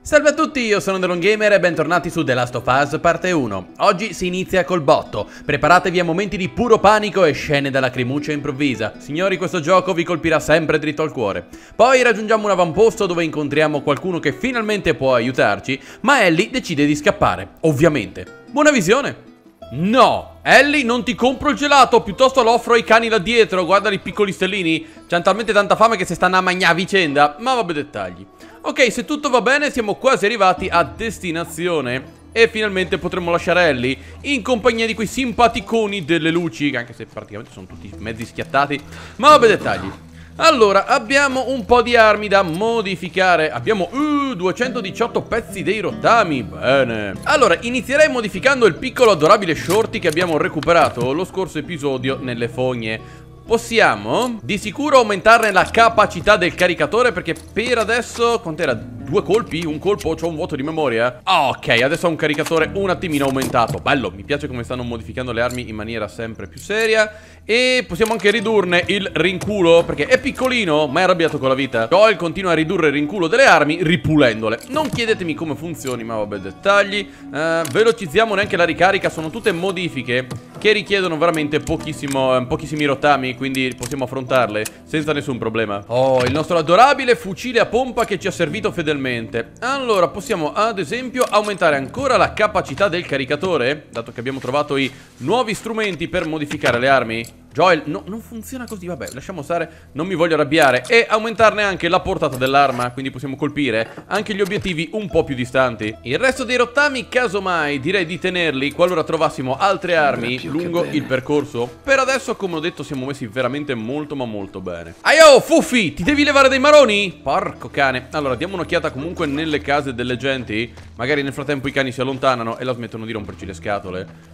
Salve a tutti, io sono TheLongGamer e bentornati su The Last of Us parte 1. Oggi si inizia col botto, preparatevi a momenti di puro panico e scene da lacrimuccia improvvisa. Signori, questo gioco vi colpirà sempre dritto al cuore. Poi raggiungiamo un avamposto dove incontriamo qualcuno che finalmente può aiutarci, ma Ellie decide di scappare, ovviamente. Buona visione! No! Ellie, non ti compro il gelato, piuttosto lo offro ai cani là dietro, guarda i piccoli stellini. C'hanno talmente tanta fame che si stanno a mangiare a vicenda, ma vabbè, dettagli. Ok, se tutto va bene siamo quasi arrivati a destinazione e finalmente potremo lasciare Ellie in compagnia di quei simpaticoni delle luci, anche se praticamente sono tutti mezzi schiattati, ma vabbè, dettagli. Allora, abbiamo un po' di armi da modificare. Abbiamo 218 pezzi dei rottami. Bene. Allora, inizierei modificando il piccolo adorabile Shorty che abbiamo recuperato lo scorso episodio nelle fogne. Possiamo di sicuro aumentarne la capacità del caricatore, perché per adesso, quant'era? 2 colpi? Un colpo? C'ho un vuoto di memoria? Ok, adesso ho un caricatore un attimino aumentato. Bello, mi piace come stanno modificando le armi in maniera sempre più seria. E possiamo anche ridurne il rinculo, perché è piccolino ma è arrabbiato con la vita. Joel continua a ridurre il rinculo delle armi ripulendole. Non chiedetemi come funzioni, ma vabbè, dettagli. Velocizziamo neanche la ricarica. Sono tutte modifiche che richiedono veramente pochissimi rottami, quindi possiamo affrontarle senza nessun problema. Oh, il nostro adorabile fucile a pompa che ci ha servito fedelmente. Allora, possiamo ad esempio aumentare ancora la capacità del caricatore, dato che abbiamo trovato i nuovi strumenti per modificare le armi. Joel, no, non funziona così, vabbè, lasciamo stare, non mi voglio arrabbiare. E aumentarne anche la portata dell'arma, quindi possiamo colpire anche gli obiettivi un po' più distanti. Il resto dei rottami, casomai, direi di tenerli qualora trovassimo altre armi lungo il percorso. Per adesso, come ho detto, siamo messi veramente molto ma molto bene. Aio, Fuffi, ti devi levare dei maroni? Porco cane. Allora, diamo un'occhiata comunque nelle case delle genti. Magari nel frattempo i cani si allontanano e la smettono di romperci le scatole.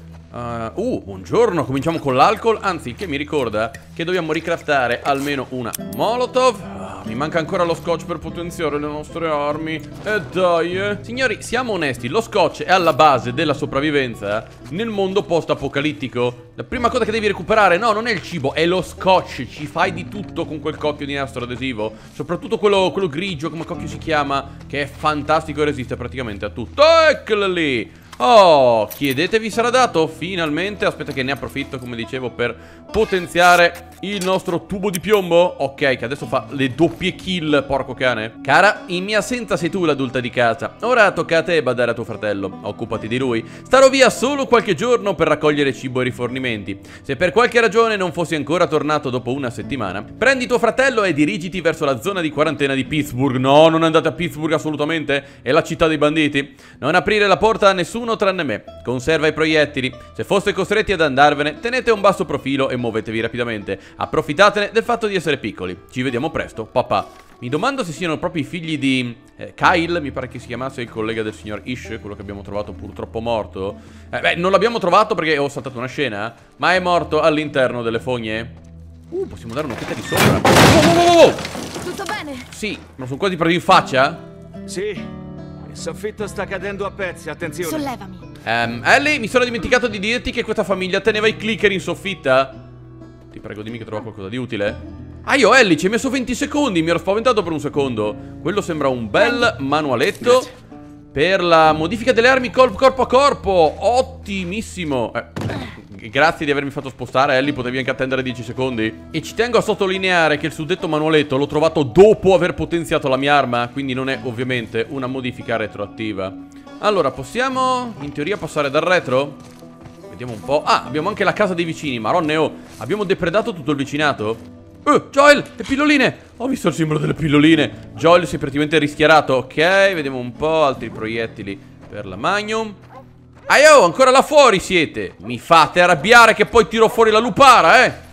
Buongiorno, cominciamo con l'alcol. Anzi, il che mi ricorda che dobbiamo ricraftare almeno una Molotov. Mi manca ancora lo scotch per potenziare le nostre armi. E dai, Signori, siamo onesti, lo scotch è alla base della sopravvivenza nel mondo post-apocalittico. La prima cosa che devi recuperare, no, non è il cibo, è lo scotch. Ci fai di tutto con quel cocchio di nastro adesivo. Soprattutto quello grigio, come cocchio si chiama, che è fantastico e resiste praticamente a tutto. Eccolo lì. Oh, chiedetevi sarà dato? Finalmente, aspetta che ne approfitto, come dicevo, per potenziare il nostro tubo di piombo. Ok, che adesso fa le doppie kill, porco cane. Cara, in mia assenza sei tu l'adulta di casa. Ora tocca a te badare a tuo fratello. Occupati di lui. Starò via solo qualche giorno per raccogliere cibo e rifornimenti. Se per qualche ragione non fossi ancora tornato dopo una settimana, prendi tuo fratello e dirigiti verso la zona di quarantena di Pittsburgh. No, non andate a Pittsburgh assolutamente. È la città dei banditi. Non aprire la porta a nessuno tranne me. Conserva i proiettili. Se foste costretti ad andarvene, tenete un basso profilo e muovetevi rapidamente. Approfittatene del fatto di essere piccoli. Ci vediamo presto, papà. Mi domando se siano proprio i figli di Kyle, mi pare che si chiamasse il collega del signor Ish, quello che abbiamo trovato purtroppo morto. Beh, non l'abbiamo trovato perché ho saltato una scena, ma è morto all'interno delle fogne. Possiamo dare un'occhiata di sopra. Wow. Tutto bene? Sì, ma sono quasi preso in faccia? Sì. Il soffitto sta cadendo a pezzi, attenzione. Sollevami. Ellie, mi sono dimenticato di dirti che questa famiglia teneva i clicker in soffitta. Ti prego, dimmi che trova qualcosa di utile. Ellie, ci hai messo 20 secondi, mi ero spaventato per un secondo. Quello sembra un bel manualetto. Grazie. Per la modifica delle armi corpo a corpo. Ottimissimo. Grazie di avermi fatto spostare, Ellie, potevi anche attendere 10 secondi. E ci tengo a sottolineare che il suddetto manualetto l'ho trovato dopo aver potenziato la mia arma, quindi non è ovviamente una modifica retroattiva. Allora, possiamo in teoria passare dal retro? Vediamo un po'. Abbiamo anche la casa dei vicini, maronneo. Abbiamo depredato tutto il vicinato? Joel, le pilloline. Ho visto il simbolo delle pilloline. Joel si è praticamente rischiarato. Ok, vediamo un po'. Altri proiettili per la Magnum. Ancora là fuori siete. Mi fate arrabbiare che poi tiro fuori la lupara,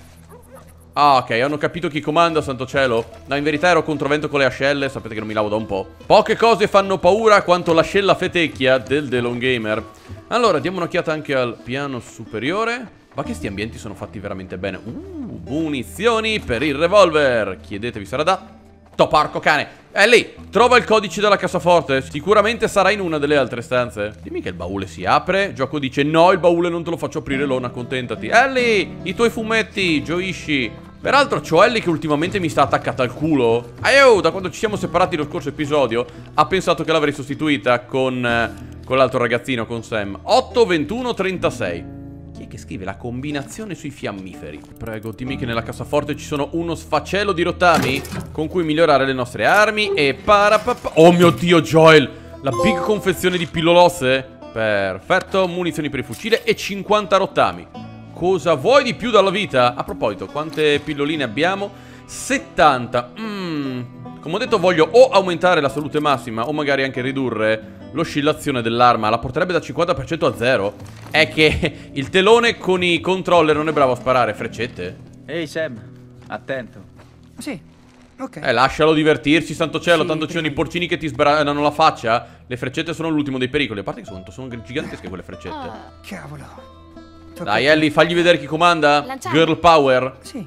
ok, hanno capito chi comanda, santo cielo. No, in verità ero controvento con le ascelle. Sapete che non mi lavo da un po'. Poche cose fanno paura quanto l'ascella fetecchia del TheLongGamer. Allora, diamo un'occhiata anche al piano superiore. Ma che sti ambienti sono fatti veramente bene. Munizioni per il revolver. Chiedetevi sarà da... Porco cane. Lì, trova il codice della cassaforte. Sicuramente sarà in una delle altre stanze. Dimmi che il baule si apre. Gioco dice no, il baule non te lo faccio aprire, Lona, accontentati. Lì, i tuoi fumetti, gioisci. Peraltro c'ho Ellie che ultimamente mi sta attaccata al culo. Da quando ci siamo separati lo scorso episodio ha pensato che l'avrei sostituita con l'altro ragazzino, con Sam. 8, 21, 36. Chi è che scrive la combinazione sui fiammiferi? Prego, dimmi che nella cassaforte ci sono uno sfacelo di rottami con cui migliorare le nostre armi e Oh mio Dio, Joel! La big confezione di pillolosse? Perfetto, munizioni per il fucile e 50 rottami. Cosa vuoi di più dalla vita? A proposito, quante pilloline abbiamo? 70. Come ho detto, voglio o aumentare la salute massima o magari anche ridurre l'oscillazione dell'arma. La porterebbe da 50% a 0. È che il telone con i controller non è bravo a sparare freccette. Ehi Sam, attento. Sì, ok. Lascialo divertirsi, santo cielo. Sì, Tanto ci sono i porcini che ti sbranano la faccia. Le freccette sono l'ultimo dei pericoli. A parte che sono gigantesche quelle freccette. Cavolo. Dai Ellie, fagli vedere chi comanda. Lanciamo. Girl power. Sì,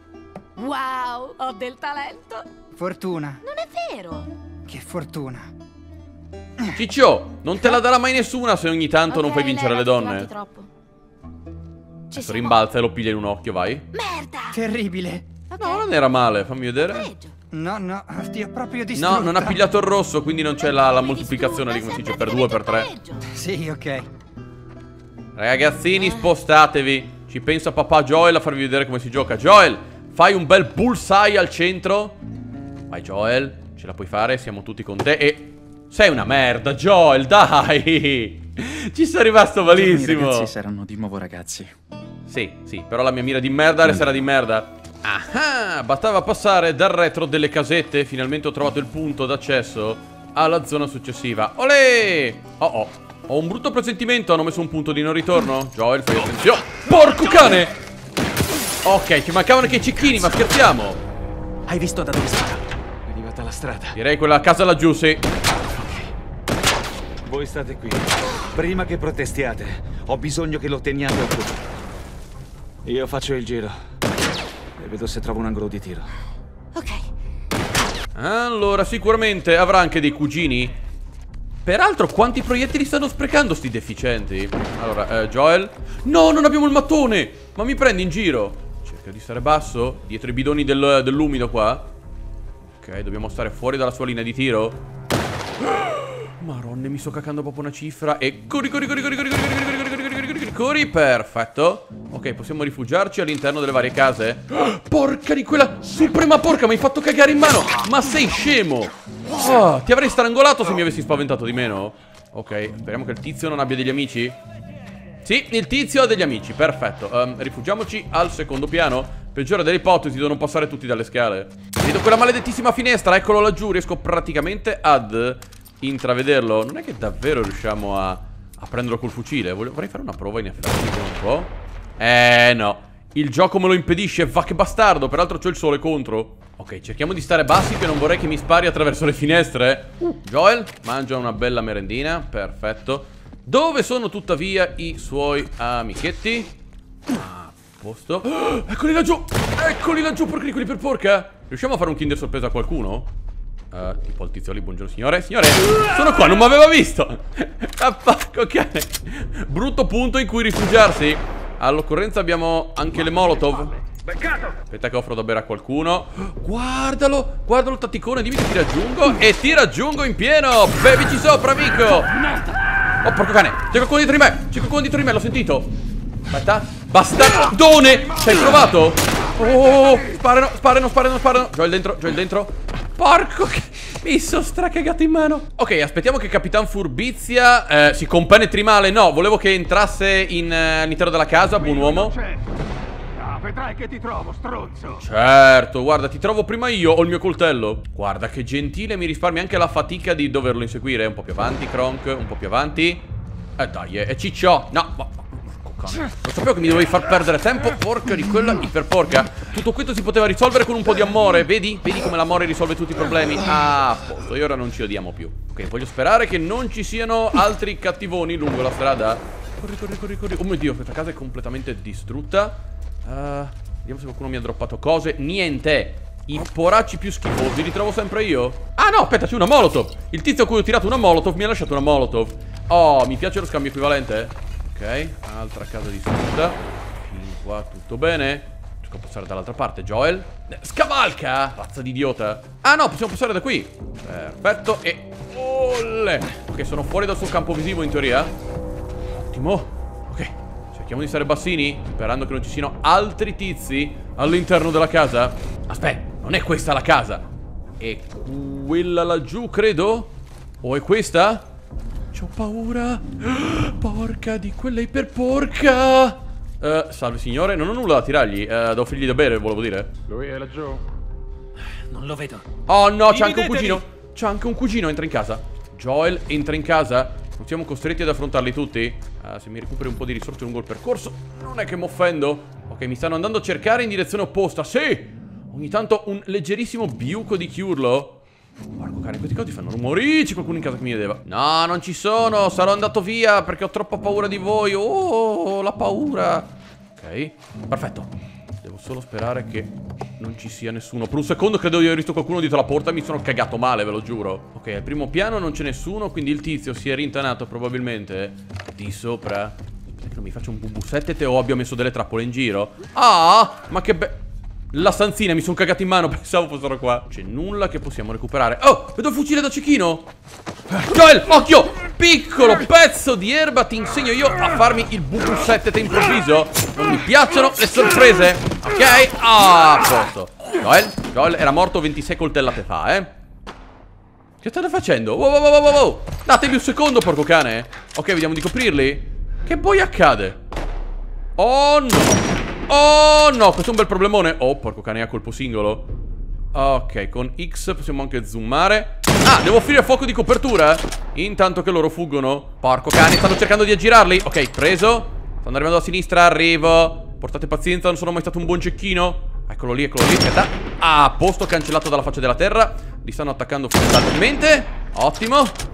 Wow, ho del talento. fortuna. Non è vero. Che fortuna. Ciccio, non te la darà mai nessuna se ogni tanto non Ok, fai vincere le levati, donne. levati troppo. Ci Adesso siamo. rimbalza e lo piglia in un occhio, vai. Merda. Terribile. Ok. No, non era male, fammi vedere. Peggio. No, ti ho proprio distrutta. No, non ha pigliato il rosso, quindi non c'è la moltiplicazione di come si dice per 2 per 3. Sì, ok. Ragazzini, spostatevi. Ci pensa papà Joel a farvi vedere come si gioca. Joel, fai un bel bullseye al centro. Vai Joel, ce la puoi fare, siamo tutti con te. E sei una merda, Joel, dai. Ci sono rimasto I malissimo. ragazzi saranno di nuovo ragazzi. Sì, però la mia mira di merda resterà di merda. Ah, bastava passare dal retro delle casette. Finalmente ho trovato il punto d'accesso alla zona successiva. Olè! Oh. Ho un brutto presentimento, hanno messo un punto di non ritorno. Joel, fai attenzione. Porco cane! Ok, ci mancavano anche i cecchini, ma scherziamo. Hai visto da dove spara? È arrivata la strada. Direi quella casa laggiù, sì. Voi state qui. Prima che protestiate, ho bisogno che lo teniate occupato. Io faccio il giro e vedo se trovo un angolo di tiro. Ok. Allora, sicuramente avrà anche dei cugini. Peraltro, quanti proiettili stanno sprecando sti deficienti? Allora, Joel. No, non abbiamo il mattone! Ma mi prendi in giro? Cerca di stare basso, dietro i bidoni dell'umido qua. Ok, dobbiamo stare fuori dalla sua linea di tiro. Maronne, mi sto cacando proprio una cifra. E corri, perfetto. Ok, possiamo rifugiarci all'interno delle varie case. Porca di quella suprema porca, mi hai fatto cagare in mano. Ma sei scemo. Ti avrei strangolato se mi avessi spaventato di meno. Ok, speriamo che il tizio non abbia degli amici. Sì, il tizio ha degli amici, perfetto. Rifugiamoci al secondo piano. Peggiore delle ipotesi, devono passare tutti dalle scale. Vedo quella maledettissima finestra, eccolo laggiù. Riesco praticamente ad intravederlo. Non è che davvero riusciamo a prenderlo col fucile. Vorrei fare una prova in effetti, un po'. No, il gioco me lo impedisce, va che bastardo. Peraltro c'ho il sole contro. Ok, cerchiamo di stare bassi, che non vorrei che mi spari attraverso le finestre. Joel, mangia una bella merendina, perfetto. Dove sono tuttavia i suoi amichetti? A posto. Eccoli laggiù, porca quelli per porca. Riusciamo a fare un Kinder sorpresa a qualcuno? Tipo al tizio lì, buongiorno signore. Signore, sono qua, non mi aveva visto. Ok. Brutto punto in cui rifugiarsi. All'occorrenza abbiamo anche le molotov. Aspetta che offro da bere a qualcuno. Guardalo il tatticone, dimmi che ti raggiungo. E ti raggiungo in pieno. Bevici sopra, amico. Oh, porco cane, c'è qualcuno dietro di me, l'ho sentito. Aspetta, bastardone. Ci hai provato? Oh, sparano. Joel dentro. Porco che... mi sono stracagato in mano. Ok, aspettiamo che Capitan Furbizia si compenetri male. No, volevo che entrasse all'interno della casa, buon uomo. Vedrai che ti trovo, stronzo. Certo, guarda, ti trovo prima io, ho il mio coltello. Guarda che gentile, mi risparmia anche la fatica di doverlo inseguire. Un po' più avanti, Kronk, un po' più avanti. Dai, è ciccio. No, ma non sapevo che mi dovevi far perdere tempo. Porca di quella iperporca. Tutto questo si poteva risolvere con un po' di amore. Vedi come l'amore risolve tutti i problemi. Ah, a posto, e ora non ci odiamo più. Ok, voglio sperare che non ci siano altri cattivoni lungo la strada. Corri. Oh mio Dio, questa casa è completamente distrutta. Vediamo se qualcuno mi ha droppato cose. Niente. I poracci più schifosi li trovo sempre io. Ah no, aspetta, c'è una molotov. Il tizio a cui ho tirato una molotov mi ha lasciato una molotov. Oh, mi piace lo scambio equivalente. Ok, altra casa distrutta. Fin qua tutto bene. Tocca passare dall'altra parte. Joel, scavalca, razza di idiota. Ah no, possiamo passare da qui. Perfetto. E olle. Ok, sono fuori dal suo campo visivo in teoria. Ottimo. Ok, cerchiamo di stare bassini, sperando che non ci siano altri tizi all'interno della casa. Aspetta, non è questa la casa. È quella laggiù, credo. O è questa? C'ho paura. Porca di quella iperporca. Salve signore, non ho nulla da tirargli. Da offrirgli da bere, volevo dire. Lui è laggiù. Non lo vedo. Oh no, c'è anche un cugino. C'è anche un cugino, entra in casa. Joel entra in casa. Non siamo costretti ad affrontarli tutti. Se mi recuperi un po' di risorse lungo il percorso, non è che mi offendo. Ok, mi stanno andando a cercare in direzione opposta. Sì! Ogni tanto un leggerissimo biuco di chiurlo. Porco cane, questi cosi fanno rumori. C'è qualcuno in casa che mi vedeva. No, non ci sono. Sarò andato via perché ho troppa paura di voi. Oh, la paura. Ok, perfetto. Devo solo sperare che non ci sia nessuno. Per un secondo credo di aver visto qualcuno dietro la porta e mi sono cagato male, ve lo giuro. Ok, al primo piano non c'è nessuno, quindi il tizio si è rintanato probabilmente di sopra. Aspetta che non mi faccio un bubusettete o abbia messo delle trappole in giro. Ah, ma che la stanzina, mi sono cagato in mano, pensavo fossero qua. C'è nulla che possiamo recuperare. Oh, vedo il fucile da cecchino. Joel, occhio! Piccolo pezzo di erba, ti insegno io a farmi il bubusettete improvviso. Non mi piacciono le sorprese. Ok? Ah, a posto. Joel era morto 26 coltellate fa, Che state facendo? Wow. Datemi un secondo, porco cane. Ok, vediamo di coprirli. Che poi accade? Oh no. Oh no, questo è un bel problemone. Oh, porco cane, a colpo singolo. Ok, con X possiamo anche zoomare. Ah, devo offrire fuoco di copertura intanto che loro fuggono. Porco cane, stanno cercando di aggirarli. Ok, preso. Stanno arrivando da sinistra, arrivo. Portate pazienza, non sono mai stato un buon cecchino. Eccolo lì, aspetta. Ah, a posto, cancellato dalla faccia della terra. Li stanno attaccando frontalmente. Ottimo.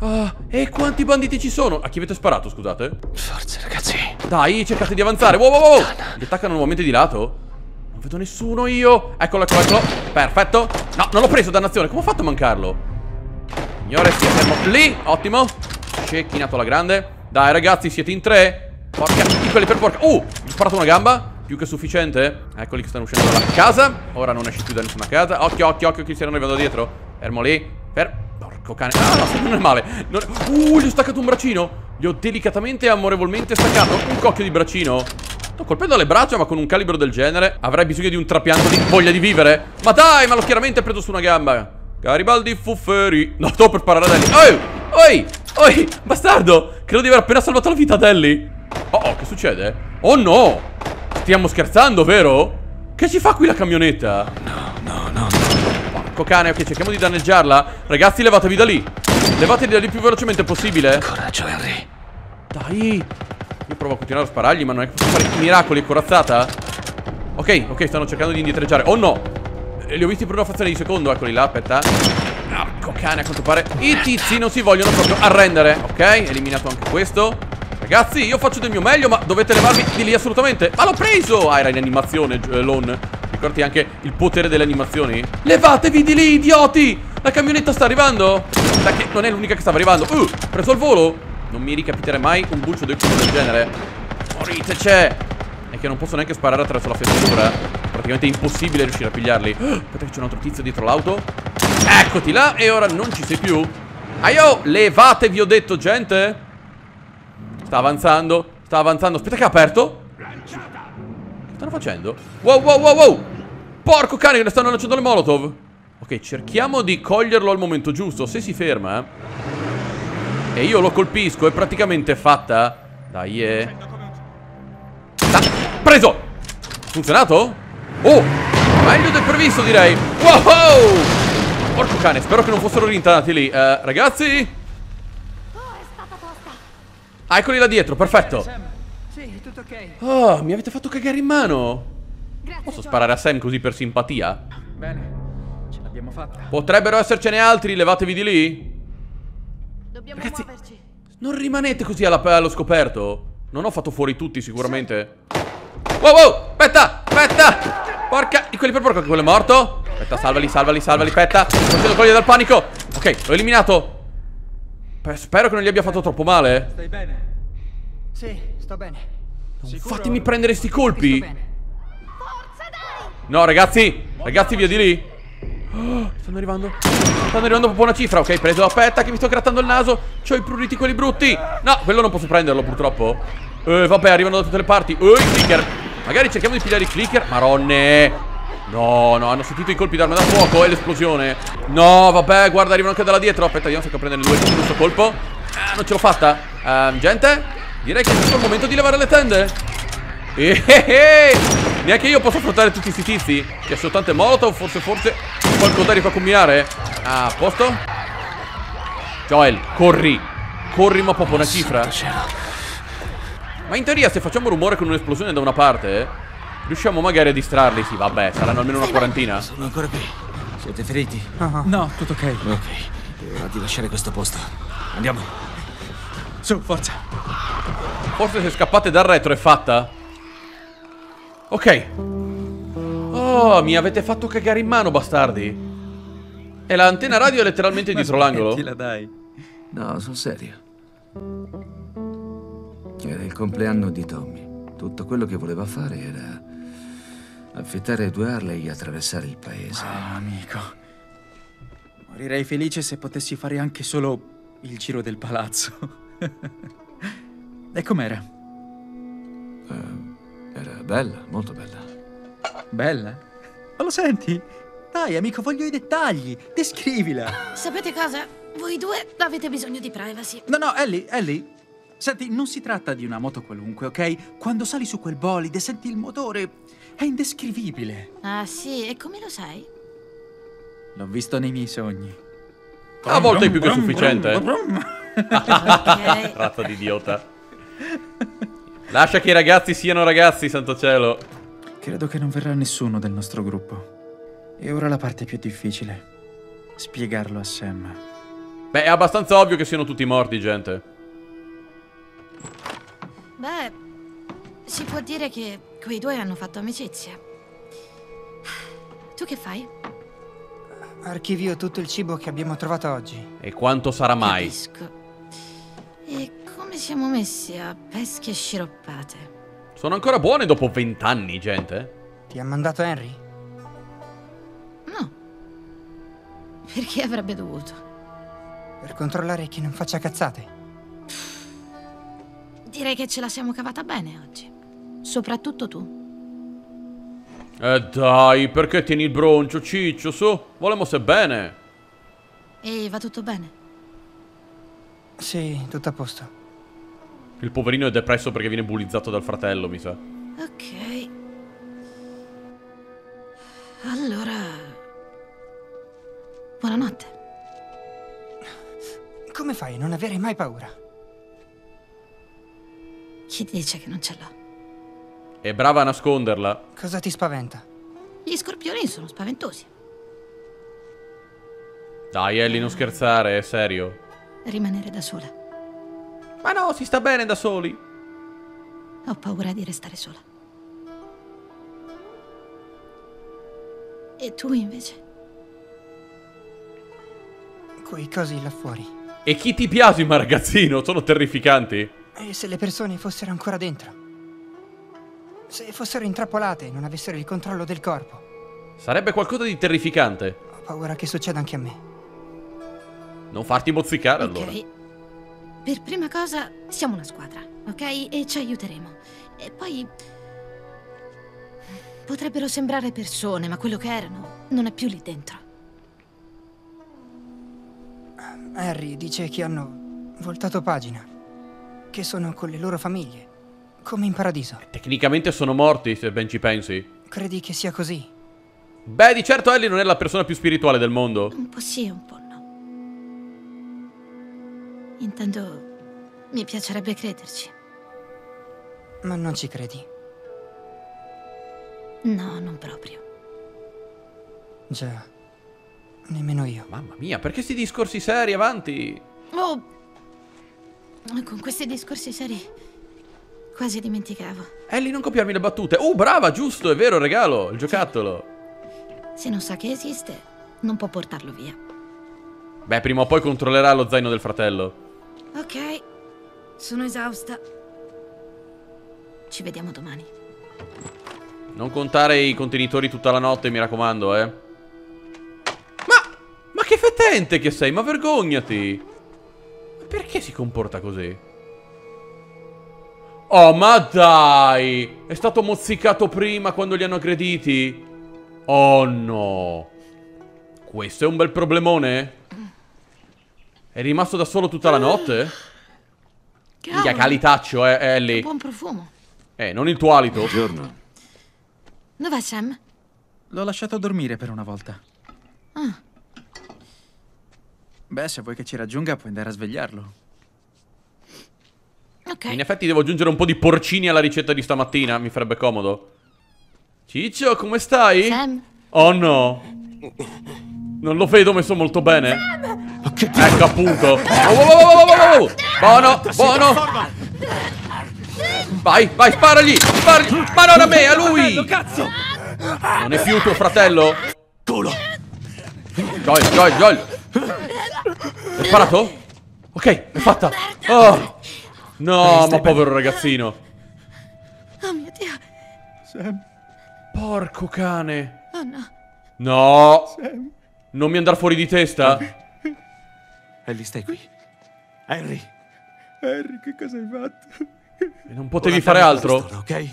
E quanti banditi ci sono? A chi avete sparato, scusate? Forza, ragazzi. Dai, cercate di avanzare. Wow. Li attaccano nuovamente di lato? Non vedo nessuno io. Eccolo. Perfetto. No, non l'ho preso, dannazione. Come ho fatto a mancarlo? Signore, stia fermo lì. Ottimo. Cecchinato alla grande. Dai, ragazzi, siete in 3. Porca, quelli per porca. Ho sparato una gamba. Più che sufficiente. Eccoli che stanno uscendo dalla casa. Ora non esce più da nessuna casa. Occhio, chi stiano arrivando dietro. Fermo lì. Porco cane. Ah, no, non è male. Gli ho staccato un braccino. Gli ho delicatamente e amorevolmente staccato un cocchio di braccino. Sto colpendo le braccia, ma con un calibro del genere avrei bisogno di un trapianto di voglia di vivere. Ma dai, ma l'ho chiaramente preso su una gamba. Garibaldi Fufferi. No, sto per sparare a Ellie. Oi, bastardo. Credo di aver appena salvato la vita ad Ellie. Oh, che succede? Oh no. Stiamo scherzando, vero? Che ci fa qui la camionetta? No. Porco cane, ok, cerchiamo di danneggiarla. Ragazzi, levatevi da lì. Levatevi da lì più velocemente possibile. Coraggio, Henry. Dai. Io provo a continuare a sparargli, ma non è che posso fare miracoli, corazzata. Ok, stanno cercando di indietreggiare. Oh no. Li ho visti per una frazione di secondo, eccoli là, aspetta. Porco cane, a quanto pare i tizi non si vogliono proprio arrendere. Ok, eliminato anche questo. Ragazzi, io faccio del mio meglio, ma dovete levarvi di lì assolutamente. Ma l'ho preso! Ah, era in animazione, Lon. Ricordi anche il potere delle animazioni? Levatevi di lì, idioti! La camionetta sta arrivando? Dai, che non è l'unica che stava arrivando. Preso al volo? Non mi ricapiterei mai un buccio del culo del genere. Morite, c'è! È che non posso neanche sparare attraverso la finestra. Praticamente è impossibile riuscire a pigliarli. Aspetta che c'è un altro tizio dietro l'auto. Eccoti là, e ora non ci sei più. Aio, levatevi, ho detto, gente. Sta avanzando. Aspetta che ha aperto. Che stanno facendo? Wow. Porco cane, ne stanno lanciando le molotov. Ok, cerchiamo di coglierlo al momento giusto. Se si ferma e io lo colpisco, è praticamente fatta. Dai, preso. Funzionato? Oh, meglio del previsto, direi. Wow. Porco cane, spero che non fossero rintanati lì. Ragazzi, eccoli là dietro, perfetto. Sì, tutto ok. Oh, mi avete fatto cagare in mano. Grazie, Posso Joel. sparare a Sam così per simpatia? Bene, ce l'abbiamo fatta. Potrebbero essercene altri, levatevi di lì. Dobbiamo Ragazzi, muoverci. non rimanete così allo scoperto. Non ho fatto fuori tutti sicuramente. Wow, aspetta. Porca, di quelli per porco, che quello è morto. Aspetta, salvali, aspetta. Sto facendo cogliere dal panico. Ok, l'ho eliminato. Spero che non gli abbia fatto troppo male. Stai bene? Sì, sto bene. Fatemi prendere sti colpi. Sto bene. Forza, No, ragazzi. Ragazzi, via di lì. Oh, stanno arrivando proprio una cifra. Ok, preso. Aspetta che mi sto grattando il naso. C'ho i pruriti quelli brutti. No, quello non posso prenderlo purtroppo. Vabbè, arrivano da tutte le parti. I clicker. Magari cerchiamo di pigliare i clicker. Maronne. No, no, hanno sentito i colpi d'arma da fuoco e l'esplosione. No, vabbè, guarda, arrivano anche dalla dietro. Aspetta, vediamo se riesco a prendere due con questo colpo. Non ce l'ho fatta. Gente, direi che è giusto il momento di levare le tende. Neanche io posso affrontare tutti questi tizi. C'è soltanto molotov, forse qualcosa riesco a combinare. A posto. Joel, corri. Corri, ma proprio una cifra. Ma in teoria se facciamo rumore con un'esplosione da una parte riusciamo magari a distrarli. Sì, vabbè, saranno almeno una quarantina. Sono ancora qui. Siete feriti? No, tutto ok. Ok. È ora di lasciare questo posto. Andiamo. Su, forza. Forse se scappate dal retro è fatta. Ok. Oh, mi avete fatto cagare in mano, bastardi. E l'antenna radio è letteralmente dietro l'angolo. Dai. No, sul serio. Era il compleanno di Tommy. Tutto quello che voleva fare era affittare 2 Harley e attraversare il paese. Ah, amico. Morirei felice se potessi fare anche solo il giro del palazzo. E com'era? Era bella, molto bella. Bella? Ma lo senti? Dai, amico, voglio i dettagli. Descrivila. Sapete cosa? Voi due avete bisogno di privacy. No, Ellie. Senti, non si tratta di una moto qualunque, ok? Quando sali su quel bolide senti il motore. È indescrivibile. Ah, sì? E come lo sai? L'ho visto nei miei sogni. A volte è più che sufficiente. Ok. Razza di idiota. Lascia che i ragazzi siano ragazzi, santo cielo. Credo che non verrà nessuno del nostro gruppo. E ora la parte più difficile. Spiegarlo a Sam. Beh, è abbastanza ovvio che siano tutti morti, gente. Beh, si può dire che quei due hanno fatto amicizia. Tu che fai? Archivio tutto il cibo che abbiamo trovato oggi. E quanto sarà mai? Capisco. E come siamo messi a pesche sciroppate? Sono ancora buone dopo 20 anni, gente. Ti ha mandato Henry? No. Perché avrebbe dovuto? Per controllare che non faccia cazzate. Direi che ce la siamo cavata bene oggi. Soprattutto tu. Dai, perché tieni il broncio, ciccio, su? Volemo se bene. E va tutto bene? Sì, tutto a posto. Il poverino è depresso perché viene bullizzato dal fratello, mi sa. Ok. Allora... buonanotte. Come fai a non avere mai paura? Chi dice che non ce l'ho? È brava a nasconderla. Cosa ti spaventa? Gli scorpioni sono spaventosi. Dai, Ellie, non scherzare, è serio. Rimanere da sola. Ma no, si sta bene da soli. Ho paura di restare sola. E tu invece? Quei cosi là fuori. E chi ti biasima, ragazzino? Sono terrificanti. E se le persone fossero ancora dentro? Se fossero intrappolate e non avessero il controllo del corpo? Sarebbe qualcosa di terrificante. Ho paura che succeda anche a me. Non farti mozzicare, Ok. allora. Per prima cosa, siamo una squadra, ok? E ci aiuteremo. E poi... potrebbero sembrare persone, ma quello che erano non è più lì dentro. Harry dice che hanno voltato pagina. Che sono con le loro famiglie. Come in paradiso. Tecnicamente sono morti, se ben ci pensi. Credi che sia così? Beh, di certo Ellie non è la persona più spirituale del mondo. Un po' sì e un po' no. Intendo... mi piacerebbe crederci. Ma non ci credi? No, non proprio. Già. Nemmeno io. Mamma mia, perché sti discorsi seri, avanti? Oh! Con questi discorsi seri quasi dimenticavo. Ellie, non copiarmi le battute. Brava, giusto, è vero, regalo, il giocattolo. Se non sa che esiste, non può portarlo via. Beh, prima o poi controllerà lo zaino del fratello. Ok, sono esausta. Ci vediamo domani. Non contare i contenitori tutta la notte, mi raccomando, eh. Ma che fetente che sei, ma vergognati. Ma perché si comporta così? Oh, ma dai! È stato mozzicato prima quando li hanno aggrediti? Oh no. Questo è un bel problemone? È rimasto da solo tutta la notte? Minchia, calitaccio, Ellie. Buon profumo. Non il tuo alito. Buongiorno. Dov'è Sam? L'ho lasciato dormire per una volta. Ah. Beh, se vuoi che ci raggiunga, puoi andare a svegliarlo. Ok. In effetti devo aggiungere un po' di porcini alla ricetta di stamattina. Mi farebbe comodo. Ciccio, come stai? Sam? Oh no. Non lo vedo messo molto bene. Ecco appunto. Oh. Buono, buono. Vai, sparagli. Ma non a me, a lui. Cazzo! Non è più tuo fratello? Culo! Joel. Hai sparato? Ok, è fatta. Oh. No, ma povero ragazzino. Oh mio Dio. Sam, Porco cane. Oh no. No. Sam. Non mi andar fuori di testa. Ellie, stai qui. Harry. Harry, che cosa hai fatto? E non potevi fare altro? Pistola, ok?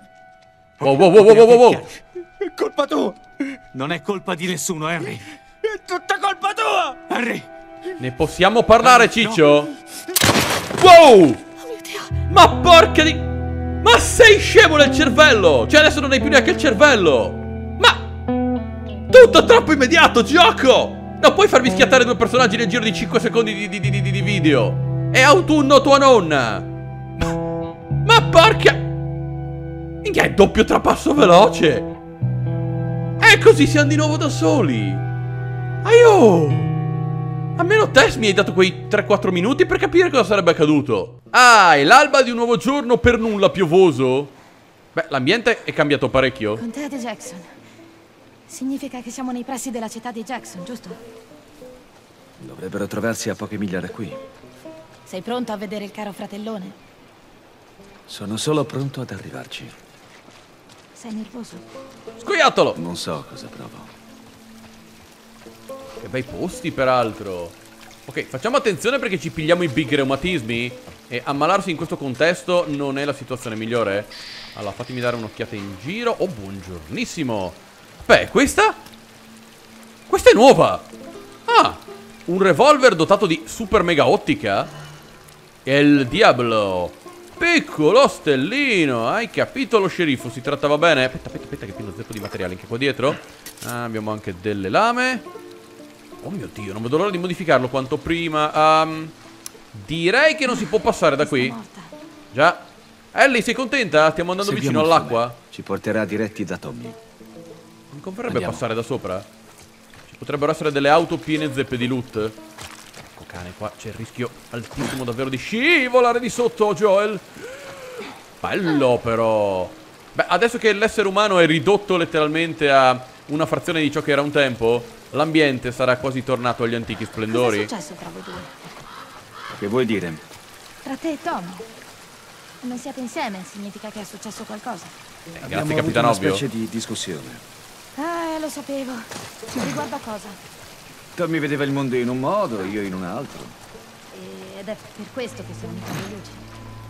Wow. È colpa tua! Non è colpa di nessuno, Harry. È tutta colpa tua! Harry! Ne possiamo parlare, Ciccio? Wow! Oh mio Dio. Ma porca di... Ma sei scemo nel cervello! Cioè adesso non hai più neanche il cervello! Ma... Tutto troppo immediato, gioco! Non puoi farmi schiattare due personaggi nel giro di 5 secondi di video! È autunno tua nonna! Ma porca... Minchia, è doppio trapasso veloce! E così siamo di nuovo da soli! Aiò! Almeno te mi hai dato quei 3-4 minuti per capire cosa sarebbe accaduto. Ah, è l'alba di un nuovo giorno per nulla piovoso? Beh, l'ambiente è cambiato parecchio. Contea di Jackson. Significa che siamo nei pressi della città di Jackson, giusto? Dovrebbero trovarsi a poche miglia da qui. Sei pronto a vedere il caro fratellone? Sono solo pronto ad arrivarci. Sei nervoso? Scoiattolo! Non so cosa provo. Che bei posti, peraltro. Ok, facciamo attenzione perché ci pigliamo i big reumatismi. E ammalarsi in questo contesto non è la situazione migliore. Allora, fatemi dare un'occhiata in giro. Oh, buongiornissimo. Beh, questa? Questa è nuova. Ah, un revolver dotato di super mega ottica. El Diablo. Piccolo stellino. Hai capito, lo sceriffo? Si trattava bene? Aspetta che pieno zeppo di materiale anche qua dietro. Ah, abbiamo anche delle lame. Oh mio Dio, non vedo l'ora di modificarlo quanto prima. Direi che non si può passare da qui. Già. Ellie, sei contenta? Stiamo andando Seguiamo vicino il all'acqua? fiume. Ci porterà diretti da Tommy. Non converrebbe Andiamo. passare da sopra? Ci potrebbero essere delle auto piene zeppe di loot. Ecco cane, qua c'è il rischio altissimo davvero di scivolare di sotto, Joel. Bello però. Beh, adesso che l'essere umano è ridotto letteralmente a una frazione di ciò che era un tempo, l'ambiente sarà quasi tornato agli antichi splendori. Cosa è successo tra voi due? Che vuoi dire? Tra te e Tom? Non siete insieme, significa che è successo qualcosa. Grazie, Abbiamo Capitano avuto una Ovvio. specie di discussione. Lo sapevo. Riguardo a cosa? Tommy vedeva il mondo in un modo, io in un altro. Ed è per questo che siamo venuti alle luci.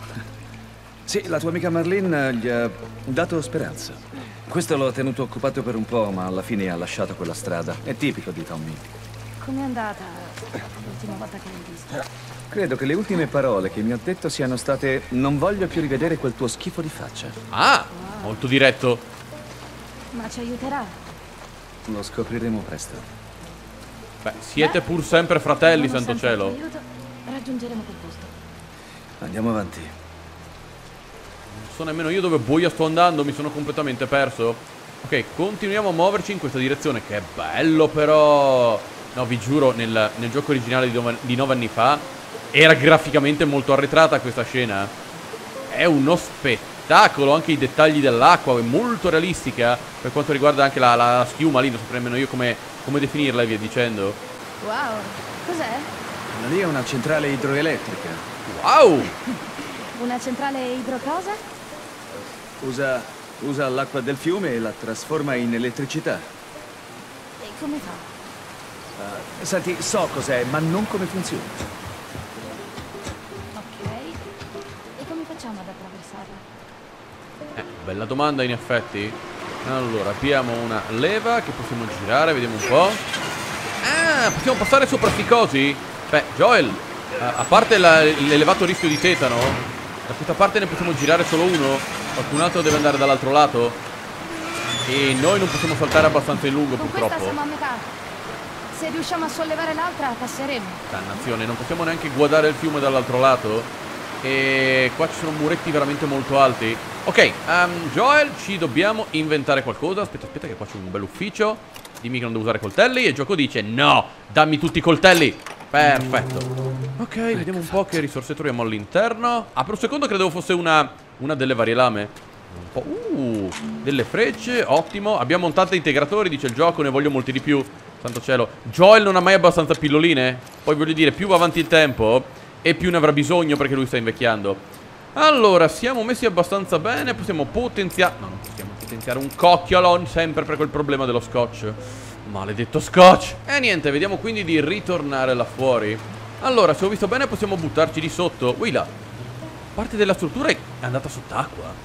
Sì, la tua amica Marlene gli ha dato speranza. Questo lo ha tenuto occupato per un po', ma alla fine ha lasciato quella strada. È tipico di Tommy. Com'è andata l'ultima volta che l'hai visto? Credo che le ultime parole che mi ha detto siano state: non voglio più rivedere quel tuo schifo di faccia. Ah, molto diretto. Ma ci aiuterà? Lo scopriremo presto. Beh, siete pur sempre fratelli, Abbiamo santo sempre cielo. il tuo aiuto, raggiungeremo quel posto. Andiamo avanti. Non so nemmeno io dove boia sto andando, mi sono completamente perso. Ok, continuiamo a muoverci in questa direzione. Che bello però. No, vi giuro, nel gioco originale di 9 anni fa era graficamente molto arretrata questa scena. È uno spettacolo, anche i dettagli dell'acqua è molto realistica. Per quanto riguarda anche la schiuma lì, non saprei nemmeno io come definirla e via dicendo. Wow, cos'è? Lì è una centrale idroelettrica. Wow! Una centrale idrocosa? Usa Usa l'acqua del fiume e la trasforma in elettricità. E come fa? Senti, so cos'è, ma non come funziona. Ok. E come facciamo ad attraversarla? Bella domanda in effetti. Allora, abbiamo una leva che possiamo girare, vediamo un po'. Ah, possiamo passare sopra sti cosi? Beh, Joel, a parte l'elevato rischio di tetano, da questa parte ne possiamo girare solo uno. Qualcun altro deve andare dall'altro lato. E noi non possiamo saltare abbastanza in lungo, Con purtroppo. questa siamo a metà. Se riusciamo a sollevare l'altra, passeremo. Dannazione, non possiamo neanche guardare il fiume dall'altro lato. E qua ci sono muretti veramente molto alti. Ok, Joel, ci dobbiamo inventare qualcosa. Aspetta che qua c'è un bel ufficio. Dimmi che non devo usare coltelli. E il gioco dice no, dammi tutti i coltelli. Perfetto. Ok, vediamo un po' che risorse troviamo all'interno. Per un secondo credevo fosse una delle varie lame. Un po'. Delle frecce, ottimo. Abbiamo un tanto integratori, dice il gioco, ne voglio molti di più. Santo cielo. Joel non ha mai abbastanza pilloline. Poi voglio dire, più va avanti il tempo e più ne avrà bisogno perché lui sta invecchiando. Allora, siamo messi abbastanza bene. Possiamo potenziare... No, non possiamo potenziare un cocchiolo, sempre per quel problema dello scotch. Maledetto scotch. E niente, vediamo quindi di ritornare là fuori. Allora, se ho visto bene possiamo buttarci di sotto. Ui là, parte della struttura è andata sott'acqua.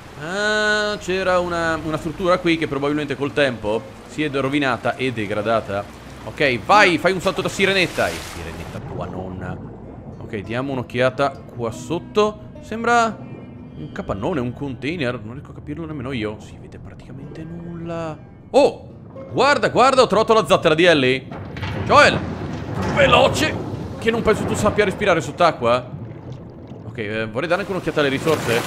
Ah, c'era una struttura qui che probabilmente col tempo si è rovinata e degradata. Ok, vai, fai un salto da sirenetta. Sirenetta tua nonna. Ok, diamo un'occhiata qua sotto. Sembra un capannone, un container. Non riesco a capirlo nemmeno io. Si vede praticamente nulla. Oh, guarda, guarda, ho trovato la zattera di Ellie. Joel, veloce, che non penso tu sappia respirare sott'acqua. Ok, vorrei dare anche un'occhiata alle risorse.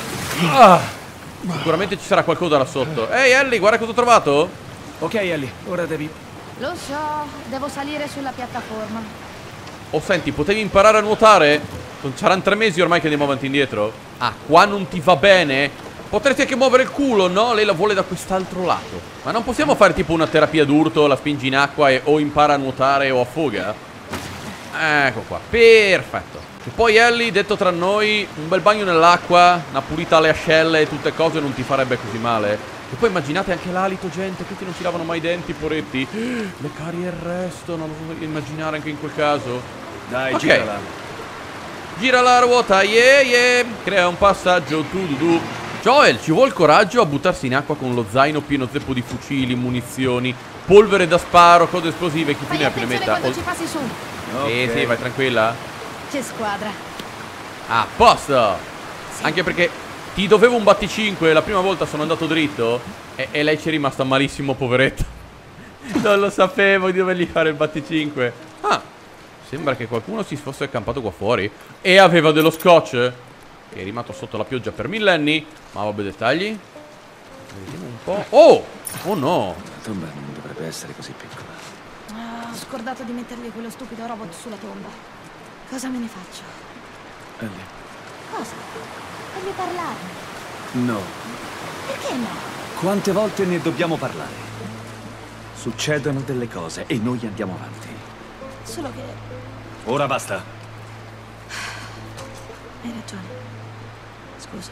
Sicuramente ci sarà qualcosa là sotto. Ehi Ellie, guarda cosa ho trovato. Ok, Ellie, ora devi... Lo so, devo salire sulla piattaforma. Oh, senti, potevi imparare a nuotare? Saranno 3 mesi ormai che andiamo avanti e indietro. Ah, qua non ti va bene? Potresti anche muovere il culo, no? Lei la vuole da quest'altro lato. Ma non possiamo fare tipo una terapia d'urto, la spingi in acqua e o impara a nuotare o affoga? Ecco qua, perfetto. E poi Ellie, detto tra noi, un bel bagno nell'acqua, una pulita alle ascelle e tutte cose non ti farebbe così male. E poi immaginate anche l'alito, gente, questi non si lavano mai i denti, poretti. Le carie restano, non so immaginare anche in quel caso. Dai, ok, girala. Gira la ruota, yeah. Crea un passaggio, tu. Joel, ci vuole il coraggio a buttarsi in acqua con lo zaino pieno zeppo di fucili, munizioni, polvere da sparo, cose esplosive, chi più Fai ne ha più ne attenzione metta. quando ci passi su. Ok. Sì, vai tranquilla. Che squadra. A posto. Anche perché ti dovevo un batticinque, la prima volta sono andato dritto e lei ci è rimasta malissimo, poveretta. Non lo sapevo di dovergli fare il batticinque. Sembra che qualcuno si fosse accampato qua fuori e aveva dello scotch che è rimasto sotto la pioggia per millenni. Ma vabbè, dettagli. Vediamo un po'. Oh no. La tomba non dovrebbe essere così piccola. Ho scordato di mettergli quello stupido robot sulla tomba. Cosa me ne faccio? Ellie. Cosa? Voglio parlarne. No. Perché no? Quante volte ne dobbiamo parlare? Succedono delle cose e noi andiamo avanti. Solo che... Ora basta. Hai ragione. Scusa.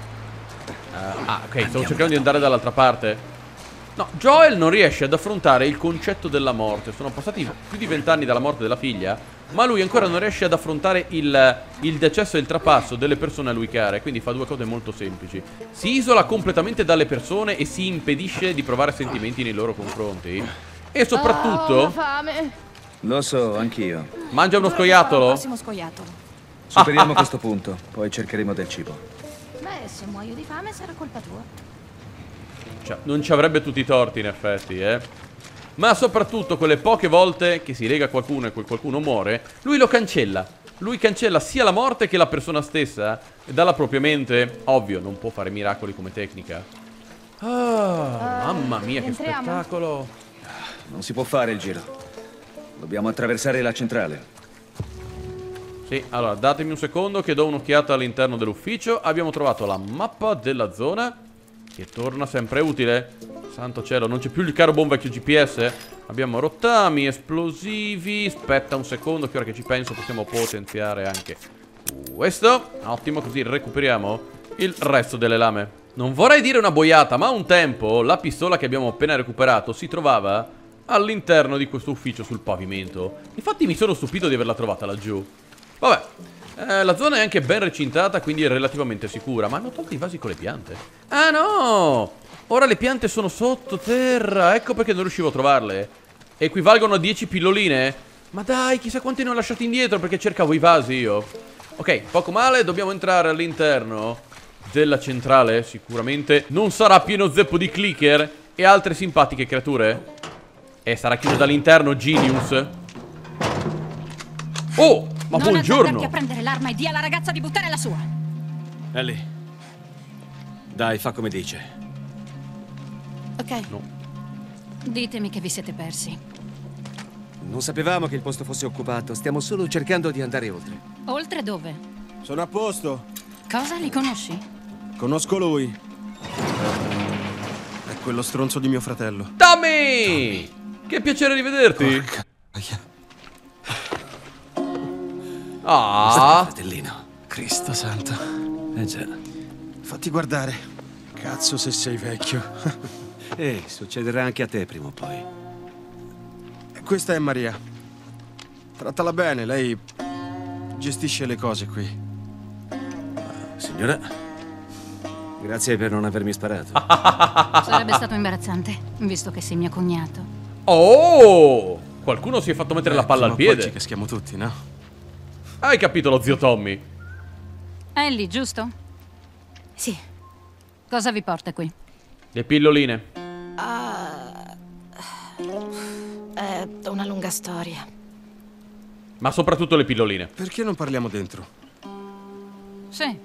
Ok, stavo cercando di andare dall'altra parte. No, Joel non riesce ad affrontare il concetto della morte. Sono passati più di 20 anni dalla morte della figlia, ma lui ancora non riesce ad affrontare il decesso e il trapasso delle persone a lui care. Quindi fa due cose molto semplici: si isola completamente dalle persone e si impedisce di provare sentimenti nei loro confronti. E soprattutto Ho fame. Lo so, anch'io. mangia uno Dove sarà il scoiattolo. prossimo scoiattolo. Superiamo questo punto, poi cercheremo del cibo. Beh, se muoio di fame sarà colpa tua. Cioè, non ci avrebbe tutti i torti, in effetti, Ma soprattutto quelle poche volte che si lega a qualcuno e quel qualcuno muore, lui lo cancella. Lui cancella sia la morte che la persona stessa dalla propria mente. Ovvio, non può fare miracoli come tecnica. Mamma mia, che entriamo? spettacolo. Non si può fare il giro. Dobbiamo attraversare la centrale. Sì, allora, datemi un secondo che do un'occhiata all'interno dell'ufficio. Abbiamo trovato la mappa della zona, che torna sempre utile. Santo cielo, non c'è più il caro buon vecchio GPS. Abbiamo rottami, esplosivi. Aspetta un secondo, che ora che ci penso possiamo potenziare anche questo. Ottimo, così recuperiamo il resto delle lame. Non vorrei dire una boiata, ma un tempo la pistola che abbiamo appena recuperato si trovava all'interno di questo ufficio sul pavimento. Infatti mi sono stupito di averla trovata laggiù. Vabbè, la zona è anche ben recintata, quindi è relativamente sicura. Ma hanno tolto i vasi con le piante. Ah no! Ora le piante sono sottoterra. Ecco perché non riuscivo a trovarle. Equivalgono a 10 pilloline? Ma dai, chissà quanti ne ho lasciati indietro, perché cercavo i vasi io. Ok, poco male, dobbiamo entrare all'interno della centrale. Sicuramente non sarà pieno zeppo di clicker e altre simpatiche creature. E sarà chiuso dall'interno, Genius. Oh, ma Non buongiorno. azzardarti a prendere l'arma e dia alla ragazza di buttare la sua. Ellie. Dai, fa come dice. Ok. No. Ditemi che vi siete persi. Non sapevamo che il posto fosse occupato. Stiamo solo cercando di andare oltre. Oltre dove? Sono a posto. Cosa? Li conosci? Conosco lui. È quello stronzo di mio fratello. Tommy! Che piacere rivederti. Ah, Fratellino. Cristo santo. Eh già. Fatti guardare. Cazzo se sei vecchio. Succederà anche a te prima o poi. Questa è Maria. Trattala bene, lei gestisce le cose qui. Signora, grazie per non avermi sparato. Sarebbe stato imbarazzante, visto che sei mio cognato. oh! Qualcuno si è fatto mettere la palla al Prima o poi piede. ci caschiamo tutti, no? Hai capito lo zio Tommy? Ellie, giusto? Sì. Cosa vi porta qui? Le pilloline. È una lunga storia. Ma soprattutto le pilloline. Perché non parliamo dentro? Sì.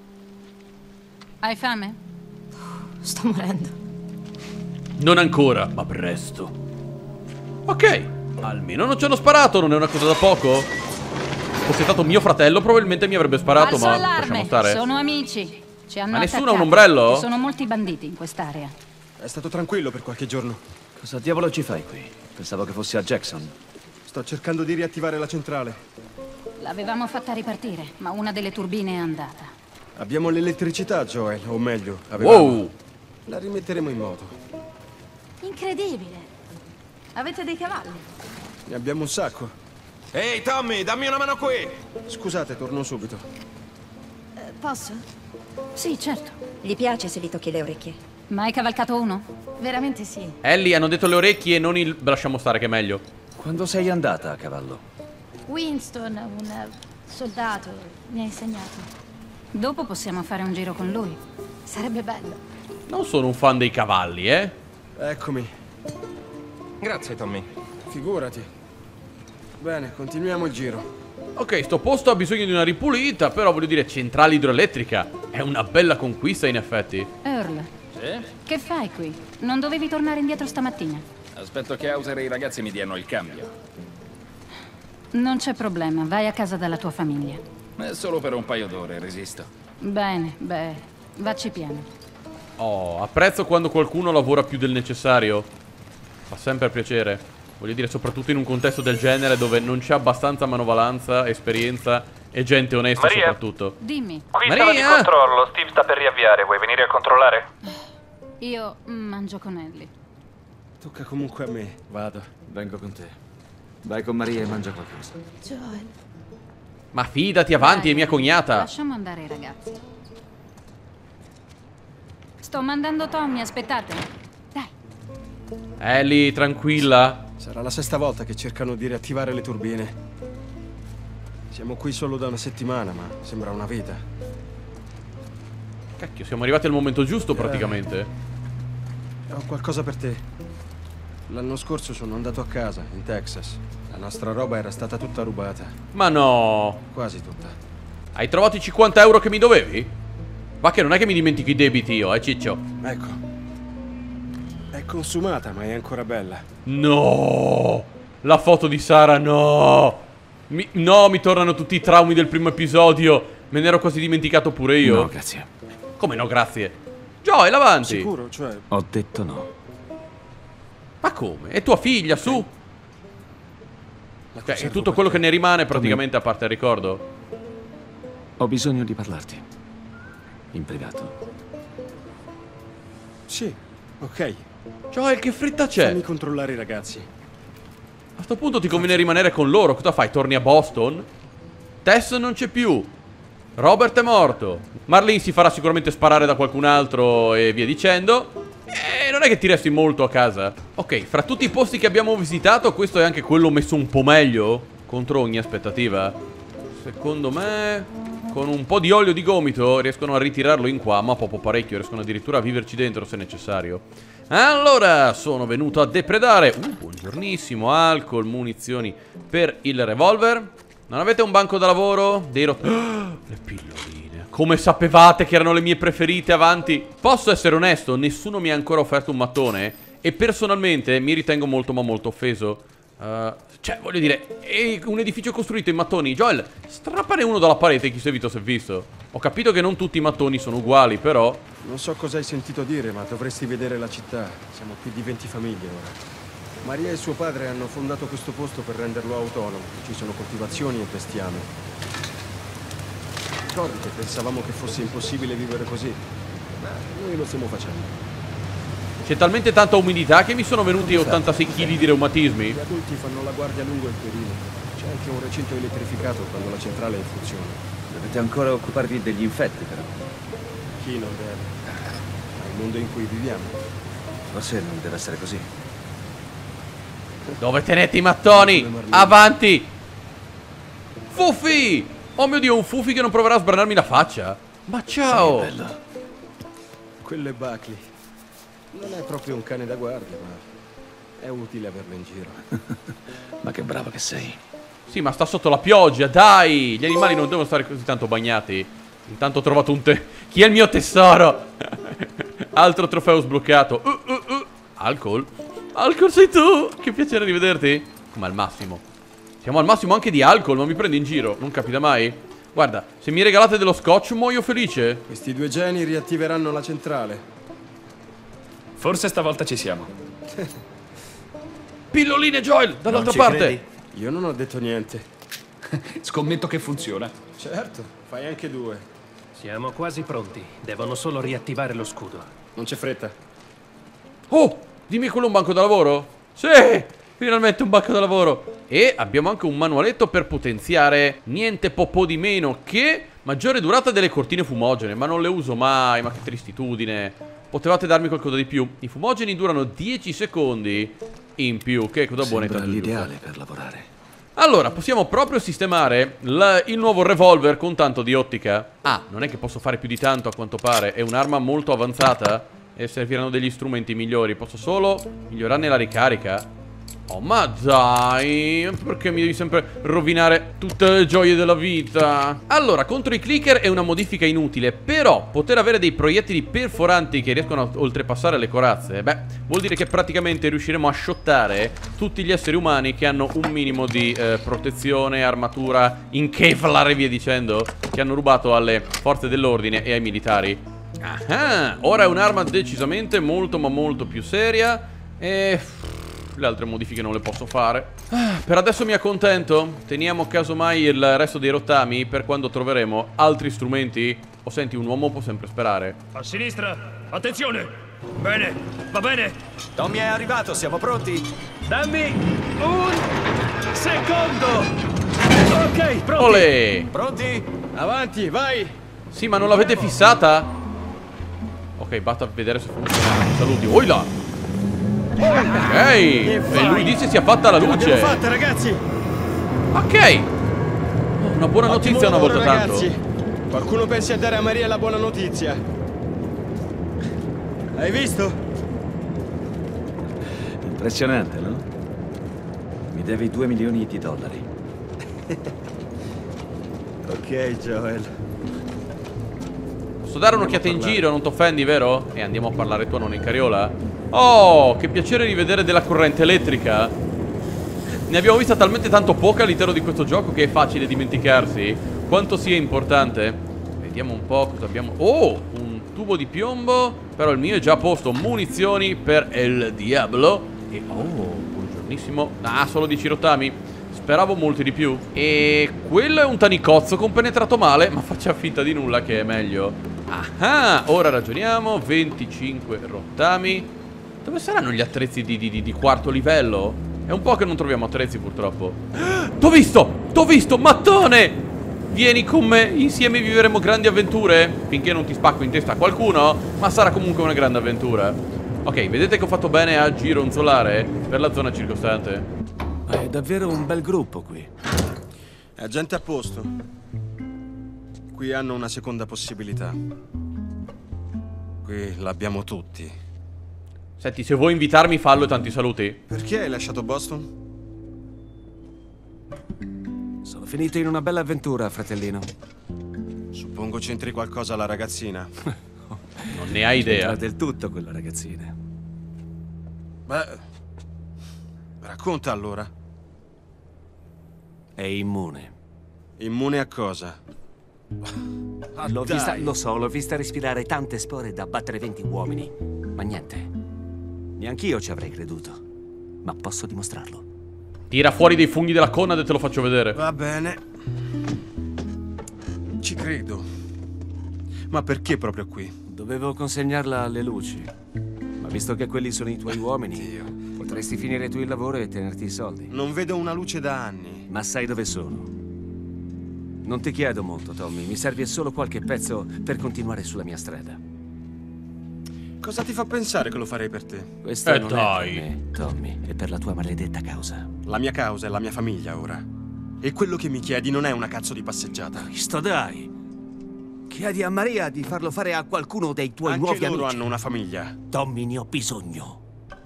Hai fame? Sto morendo. Non ancora, ma presto. Ok, almeno non ci hanno sparato, non è una cosa da poco. Fosse stato mio fratello probabilmente mi avrebbe sparato, Falso ma allarme. lasciamo stare. Sono amici. Ci hanno Ma nessuno ha attaccati. un ombrello? Ci sono molti banditi in quest'area. È stato tranquillo per qualche giorno. Cosa diavolo ci fai qui? Pensavo che fossi a Jackson. Sto cercando di riattivare la centrale. L'avevamo fatta ripartire, ma una delle turbine è andata. Abbiamo l'elettricità, Joel, o meglio, avevamo. Wow! La rimetteremo in moto. Incredibile. Avete dei cavalli? Ne abbiamo un sacco. Ehi, Tommy, dammi una mano qui! Scusate, torno subito. Posso? Sì, certo. Gli piace se gli tocchi le orecchie. Ma hai cavalcato uno? Veramente sì. Ellie, hanno detto le orecchie e non il... Lasciamo stare che è meglio. Quando sei andata a cavallo? Winston, un soldato, mi ha insegnato. Dopo possiamo fare un giro con lui. Sarebbe bello. Non sono un fan dei cavalli, eh? Eccomi. Grazie, Tommy. Figurati. Bene, continuiamo il giro. Ok, sto posto ha bisogno di una ripulita, però voglio dire, centrale idroelettrica. È una bella conquista in effetti. Earl, Sì? che fai qui? Non dovevi tornare indietro stamattina? Aspetto che Hauser e i ragazzi mi diano il cambio. Non c'è problema, vai a casa dalla tua famiglia. È solo per un paio d'ore, resisto. Bene, beh, vacci piano. Oh, apprezzo quando qualcuno lavora più del necessario. Fa sempre piacere. Voglio dire, soprattutto in un contesto del genere dove non c'è abbastanza manovalanza, esperienza e gente onesta soprattutto. Dimmi, Qui Maria! sala di controllo, Steve sta per riavviare, vuoi venire a controllare? io mangio con Ellie. Tocca comunque a me. Vado, vengo con te. Vai con Maria e mangia qualcosa. Joel. Ma fidati, avanti, Dai, è mia cognata. Lasciamo andare i ragazzi. Sto mandando Tommy, aspettate. Dai. Ellie, tranquilla. Sarà la 6ª volta che cercano di riattivare le turbine. Siamo qui solo da una settimana, ma sembra una vita. Cacchio, siamo arrivati al momento giusto praticamente. Ho qualcosa per te. L'anno scorso sono andato a casa, in Texas. La nostra roba era stata tutta rubata. Ma no. Quasi tutta. Hai trovato i 50 euro che mi dovevi? Va che non è che mi dimentico i debiti io, ciccio. Ecco. È consumata, ma è ancora bella. No. La foto di Sara, no. No, mi tornano tutti i traumi del primo episodio. Me ne ero quasi dimenticato pure io. No, grazie. Come no, grazie? Joel, avanti. Sicuro, cioè... Ho detto no. Ma come? È tua figlia, su. la Cioè, è conservo tutto per quello te. che ne rimane praticamente a parte il ricordo. Ho bisogno di parlarti. In privato. Sì, ok. Joel, che fretta c'è? Fammi controllare i ragazzi. A sto punto ti conviene rimanere con loro. Cosa fai? Torni a Boston? Tess non c'è più. Robert è morto. Marlene si farà sicuramente sparare da qualcun altro e via dicendo. E non è che ti resti molto a casa. Ok, fra tutti i posti che abbiamo visitato, questo è anche quello messo un po' meglio, contro ogni aspettativa. Secondo me, con un po' di olio di gomito riescono a ritirarlo in qua, ma proprio parecchio. Riescono addirittura a viverci dentro se necessario. Allora, sono venuto a depredare. Buongiornissimo, alcol, munizioni per il revolver. Non avete un banco da lavoro? Le pilloline. Come sapevate che erano le mie preferite, avanti. Posso essere onesto, nessuno mi ha ancora offerto un mattone. E personalmente mi ritengo molto ma molto offeso. Cioè, voglio dire, è un edificio costruito in mattoni. Joel, strappane uno dalla parete, chi si è visto si è visto. Ho capito che non tutti i mattoni sono uguali, però... Non so cosa hai sentito dire, ma dovresti vedere la città. Siamo più di 20 famiglie ora. Maria e suo padre hanno fondato questo posto per renderlo autonomo. Ci sono coltivazioni e bestiame. Ricordi che pensavamo che fosse impossibile vivere così? Ma noi lo stiamo facendo. C'è talmente tanta umidità che mi sono venuti 86 kg di reumatismi. Gli adulti fanno la guardia lungo il perimetro. C'è anche un recinto elettrificato quando la centrale è in funzione. Dovete ancora occuparvi degli infetti, però. Chi non deve? È il mondo in cui viviamo. Forse non deve essere così. Dove tenete i mattoni? Avanti! Fufi! Oh mio Dio, un Fufi che non proverà a sbranarmi la faccia. Ma ciao! Sì, bello. Quello è Buckley. Non è proprio un cane da guardia, ma è utile averlo in giro. Ma che bravo che sei. Sì, ma sta sotto la pioggia, dai! Gli animali non devono stare così tanto bagnati. Intanto ho trovato un Chi è il mio tesoro? Altro trofeo sbloccato. Alcol? Alcol sei tu? Che piacere di vederti. Come al massimo. Siamo al massimo anche di alcol, ma mi prendi in giro. Non capita mai. Guarda, se mi regalate dello scotch muoio felice. Questi due geni riattiveranno la centrale. Forse stavolta ci siamo. Pilloline, Joel, dall'altra parte. Credi? Io non ho detto niente. Scommetto che funziona. Certo, fai anche due. Siamo quasi pronti. Devono solo riattivare lo scudo. Non c'è fretta. Oh, dimmi quello un banco da lavoro? Sì, finalmente un banco da lavoro. E abbiamo anche un manualetto per potenziare niente po' di meno che maggiore durata delle cortine fumogene. Ma non le uso mai, ma che tristitudine. Potevate darmi qualcosa di più. I fumogeni durano 10 secondi in più. Che cosa buona. Sembra l'ideale per lavorare. Allora, possiamo proprio sistemare il nuovo revolver con tanto di ottica. Ah, non è che posso fare più di tanto a quanto pare. È un'arma molto avanzata e serviranno degli strumenti migliori. Posso solo migliorarne la ricarica. Oh, ma dai, perché mi devi sempre rovinare tutte le gioie della vita? Allora, contro i clicker è una modifica inutile, però poter avere dei proiettili perforanti che riescono a oltrepassare le corazze, beh, vuol dire che praticamente riusciremo a shottare tutti gli esseri umani che hanno un minimo di protezione, armatura, in Kevlar e via dicendo, che hanno rubato alle forze dell'ordine e ai militari. Ah, ora è un'arma decisamente molto ma molto più seria e... le altre modifiche non le posso fare. Per adesso mi accontento. Teniamo casomai il resto dei rottami per quando troveremo altri strumenti. O senti, un uomo può sempre sperare. A sinistra, attenzione. Bene, va bene. Tommy è arrivato, siamo pronti. Dammi un secondo. Ok, pronti. Olè. Pronti? Avanti, vai. Sì, ma non l'avete fissata? Ok, basta vedere se funziona. Saluti. Oi là. Ok, e lui dice sia fatta la luce. L'abbiamo fatta, ragazzi. Ok. Una buona notizia una volta ragazzi. tanto. Qualcuno pensi a dare a Maria la buona notizia. Hai visto? Impressionante, no? Mi devi $2 milioni. Ok, Joel. Posso dare un'occhiata in giro, non t'offendi, vero? E andiamo a parlare tua nonna in carriola. Oh, che piacere di vedere della corrente elettrica. Ne abbiamo vista talmente tanto poca all'interno di questo gioco che è facile dimenticarsi quanto sia importante. Vediamo un po' cosa abbiamo. Oh, un tubo di piombo. Però il mio è già a posto. Munizioni per El Diablo. E oh, buongiornissimo. Ah, solo 10 rottami. Speravo molti di più. E quello è un tanicozzo compenetrato male. Ma faccia finta di nulla che è meglio. Ah, ora ragioniamo. 25 rottami. Dove saranno gli attrezzi di quarto livello? È un po' che non troviamo attrezzi purtroppo. T'ho visto, mattone! Vieni con me, insieme vivremo grandi avventure. Finché non ti spacco in testa a qualcuno, ma sarà comunque una grande avventura. Ok, vedete che ho fatto bene a gironzolare per la zona circostante. È davvero un bel gruppo qui. È gente a posto. Qui hanno una seconda possibilità. Qui l'abbiamo tutti. Senti, se vuoi invitarmi fallo e tanti saluti. Perché hai lasciato Boston? Sono finito in una bella avventura, fratellino. Suppongo c'entri qualcosa la ragazzina. Non ne hai idea. C'entra del tutto quella ragazzina. Beh, racconta allora. È immune. Immune a cosa? L'ho vista respirare tante spore da abbattere 20 uomini. Ma niente. Neanch'io ci avrei creduto. Ma posso dimostrarlo. Tira fuori dei funghi della Conad e te lo faccio vedere. Va bene. Ci credo. Ma perché proprio qui? Dovevo consegnarla alle luci. Ma visto che quelli sono i tuoi uomini, potresti finire tu il lavoro e tenerti i soldi. Non vedo una luce da anni. Ma sai dove sono? Non ti chiedo molto, Tommy. Mi serve solo qualche pezzo per continuare sulla mia strada. Cosa ti fa pensare che lo farei per te? Questo non è per me, Tommy. È per la tua maledetta causa. La mia causa è la mia famiglia ora. E quello che mi chiedi non è una cazzo di passeggiata. Cristo, dai! Chiedi a Maria di farlo fare a qualcuno dei tuoi nuovi amici. Anche loro hanno una famiglia. Tommy, ne ho bisogno.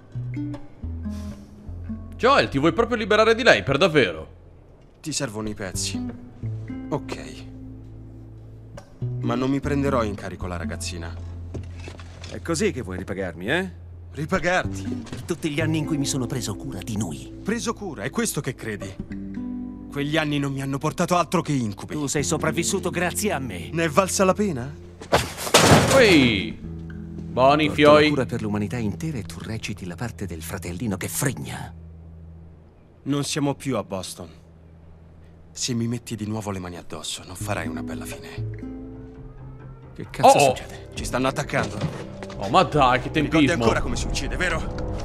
Joel, ti vuoi proprio liberare di lei, per davvero? Ti servono i pezzi. Ok. Ma non mi prenderò in carico la ragazzina. È così che vuoi ripagarmi, eh? Ripagarti? Per tutti gli anni in cui mi sono preso cura di noi. Preso cura? È questo che credi? Quegli anni non mi hanno portato altro che incubi. Tu sei sopravvissuto grazie a me. Ne è valsa la pena? Ui! Buoni fioi. Cura per l'umanità intera e tu reciti la parte del fratellino che fregna. Non siamo più a Boston. Se mi metti di nuovo le mani addosso, non farai una bella fine. Che cazzo succede? Ci stanno attaccando. Oh, ma dai, che tempismo. Ricordi ancora come si uccide, vero?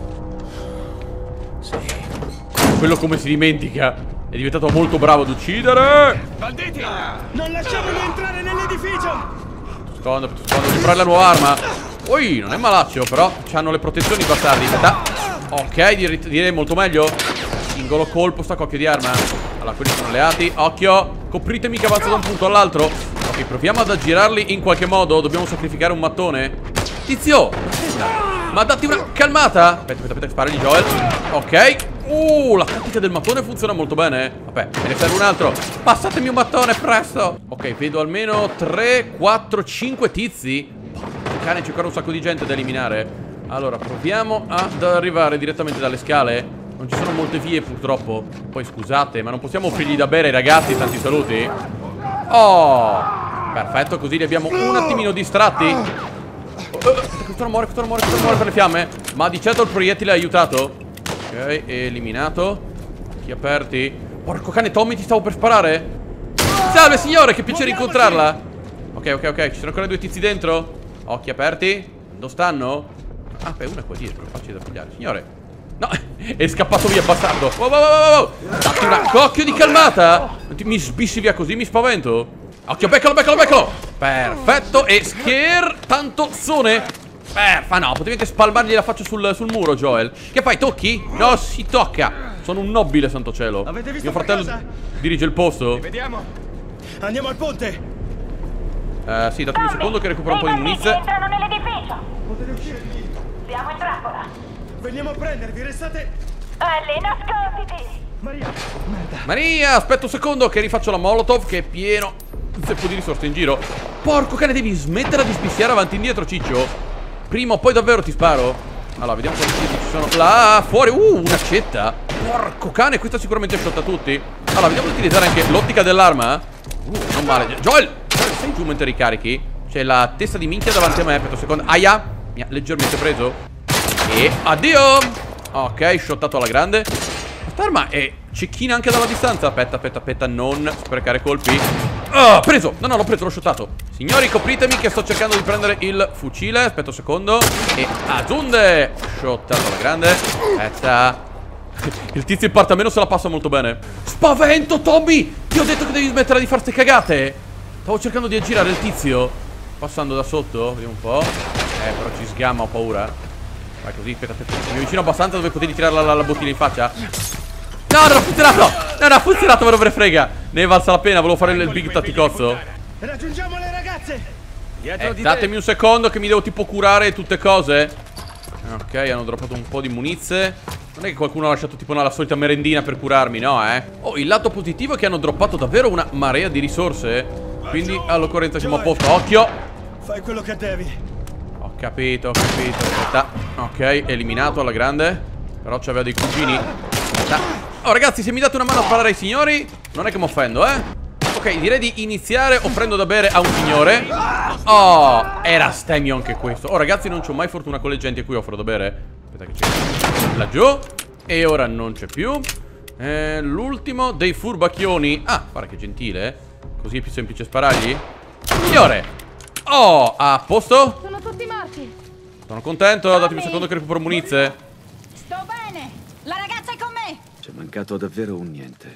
Sì. Quello come si dimentica. È diventato molto bravo ad uccidere. Banditi! Non lasciamolo entrare nell'edificio! Scondo, comprare la nuova arma. Ui, non è malaccio, però c'hanno le protezioni bastardi. Ok, direi molto meglio. Singolo colpo, sta cocchio di arma. Allora, quelli sono alleati. Occhio, copritemi che avanza da un punto all'altro. Ok, proviamo ad aggirarli in qualche modo. Dobbiamo sacrificare un mattone. Tizio, ma datti una calmata. Aspetta, sparagli Joel. Ok. La tattica del mattone funziona molto bene. Vabbè, me ne serve un altro. Passatemi un mattone, presto. Ok, vedo almeno 3, 4, 5 tizi. Cane, c'è ancora un sacco di gente da eliminare. Allora, proviamo ad arrivare direttamente dalle scale. Non ci sono molte vie purtroppo. Poi scusate, ma non possiamo offrirgli da bere ai ragazzi. Tanti saluti. Oh, perfetto, così li abbiamo un attimino distratti. Questo non muore per le fiamme. Ma di certo il proiettile ha aiutato. Ok, eliminato. Occhi aperti. Porco cane, Tommy, ti stavo per sparare. Salve signore, che piacere incontrarla. Ok, ci sono ancora due tizi dentro. Occhi aperti. Dove stanno? Ah, beh, uno è qua dietro, facile da pigliare. Signore, no, è scappato via, bastardo. Wow. Datti una cocchio di calmata. Mi sbissi via così, mi spavento. Occhio, beccalo. Perfetto, e tanto sone. No, potevi anche spalmargli la faccia sul muro, Joel. Che fai, tocchi? No, si tocca. Sono un nobile, santo cielo. Avete visto mio fratello dirige il posto. Vediamo. Andiamo al ponte. Sì, datemi un secondo che recupero un po' di munizie. Entrano nell'edificio. Potete uscire di lì. Siamo in trappola. Veniamo a prendervi, restate. Ellie, nasconditi. Maria, aspetta un secondo che rifaccio la molotov, che è pieno zeppo di risorse in giro. Porco cane, devi smettere di spissiare avanti e indietro, ciccio. Prima o poi davvero ti sparo. Allora, vediamo quanti ci sono. Là, fuori, un'accetta. Porco cane, questa sicuramente è sciolta tutti. Allora, vediamo di utilizzare anche l'ottica dell'arma. Non male. Joel, sei giù mentre ricarichi. C'è la testa di minchia davanti a me. Aspetta un secondo. Aia, mi ha leggermente preso. E addio. Ok, shottato alla grande. Quest'arma è cecchina anche dalla distanza. Aspetta, non sprecare colpi. Oh, preso! No, l'ho preso, l'ho shottato. Signori, copritemi che sto cercando di prendere il fucile. Aspetta un secondo. E aggiunge. Shottato alla grande. Aspetta. Il tizio in parte almeno se la passa molto bene. Spavento, Tommy! Ti ho detto che devi smettere di fare ste cagate. Stavo cercando di aggirare il tizio. Passando da sotto, vediamo un po'. Però ci sgamma, ho paura. Vai così, aspetta. Mi vicino abbastanza dove potevi tirare la bottiglia in faccia. No, non ha funzionato! Non ha funzionato, ma non me ne frega. Ne è valsa la pena, volevo fare il big tatticozzo. Raggiungiamo le ragazze! Datemi un secondo che mi devo tipo curare tutte cose. Ok, hanno droppato un po' di munizie. Non è che qualcuno ha lasciato tipo la solita merendina per curarmi, no, Oh, il lato positivo è che hanno droppato davvero una marea di risorse. Quindi all'occorrenza siamo a posto. Occhio! Fai quello che devi. Ho capito. Aspetta. Ok, eliminato alla grande. Però c'aveva dei cugini. Aspetta. Oh, ragazzi, se mi date una mano a sparare ai signori, non è che mi offendo, Ok, direi di iniziare offrendo da bere a un signore. Oh, era stemio anche questo. Oh, ragazzi, non c'ho mai fortuna con le genti a cui offro da bere. Aspetta che c'è laggiù. E ora non c'è più. L'ultimo dei furbacchioni. Ah, guarda che gentile. Così è più semplice sparargli. Signore. Oh, a posto? Sono tutti morti. Sono contento, datemi un secondo che recupero munizie. Sto bene. La ragazza è con me. C'è mancato davvero un niente.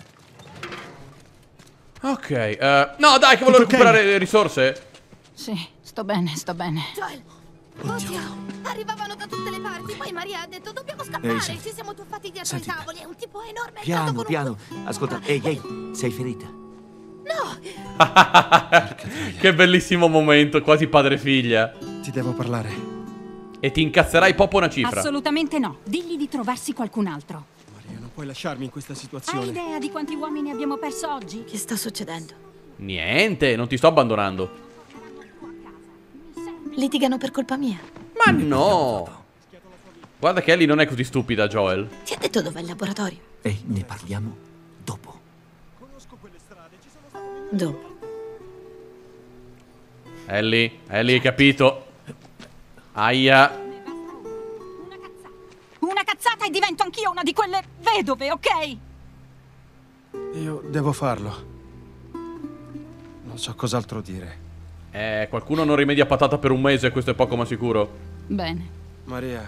Ok, no dai che volevo recuperare le risorse. Sì, sto bene. Joel! Oddio! Arrivavano da tutte le parti, poi Maria ha detto dobbiamo scappare. Ehi, Ci siamo tuffati dietro i tavoli, è un tipo enorme. Piano. Ascolta, ehi, sei ferita? No! Che bellissimo momento, quasi padre e figlia. Ti devo parlare. E ti incazzerai proprio una cifra. Assolutamente no. Digli di trovarsi qualcun altro. Maria, non puoi lasciarmi in questa Hai situazione. idea di quanti uomini abbiamo perso oggi? Che sta succedendo? Niente, non ti sto abbandonando. Litigano per colpa mia. Ma no! Guarda che Ellie non è così stupida, Joel. Ti ha detto dov'è il laboratorio? Ehi, ne parliamo dopo. Dopo. Ellie, hai capito? Aia. Una cazzata e divento anch'io una di quelle vedove, ok? Io devo farlo. Non so cos'altro dire. Qualcuno non rimedia patata per un mese, questo è poco ma sicuro. Bene. Maria.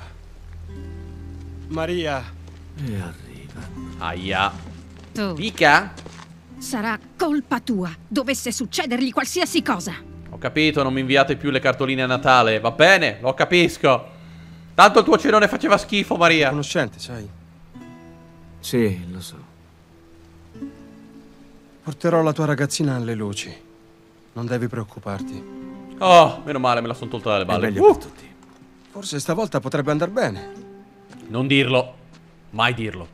E arriva. Aia. Tu. Pica? Sarà colpa tua. Dovesse succedergli qualsiasi cosa. Ho capito, non mi inviate più le cartoline a Natale. Va bene, lo capisco. Tanto il tuo cenone faceva schifo, Maria. Conoscente, sai. Sì, lo so. Porterò la tua ragazzina alle luci. Non devi preoccuparti. Oh, meno male, me la sono tolta dalle balle. È meglio per tutti. Forse stavolta potrebbe andare bene. Non dirlo. Mai dirlo.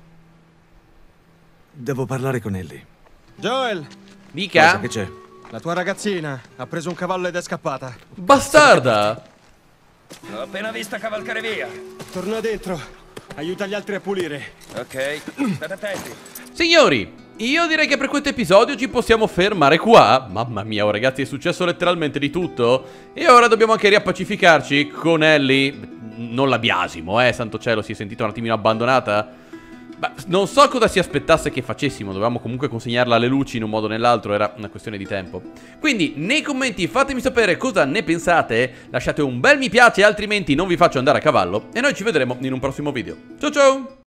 Devo parlare con Ellie. Joel! Dica. Cosa che c'è? La tua ragazzina ha preso un cavallo ed è scappata. Bastarda! L'ho appena vista cavalcare via. Torna dentro. Aiuta gli altri a pulire. Ok, state attenti. Signori, io direi che per questo episodio ci possiamo fermare qua. Mamma mia, oh, ragazzi, è successo letteralmente di tutto. E ora dobbiamo anche riappacificarci con Ellie. Non la biasimo, santo cielo, si è sentita un attimino abbandonata. Beh, non so cosa si aspettasse che facessimo. Dovevamo comunque consegnarla alle luci in un modo o nell'altro. Era una questione di tempo. Quindi nei commenti fatemi sapere cosa ne pensate. Lasciate un bel mi piace, altrimenti non vi faccio andare a cavallo. E noi ci vedremo in un prossimo video. Ciao ciao!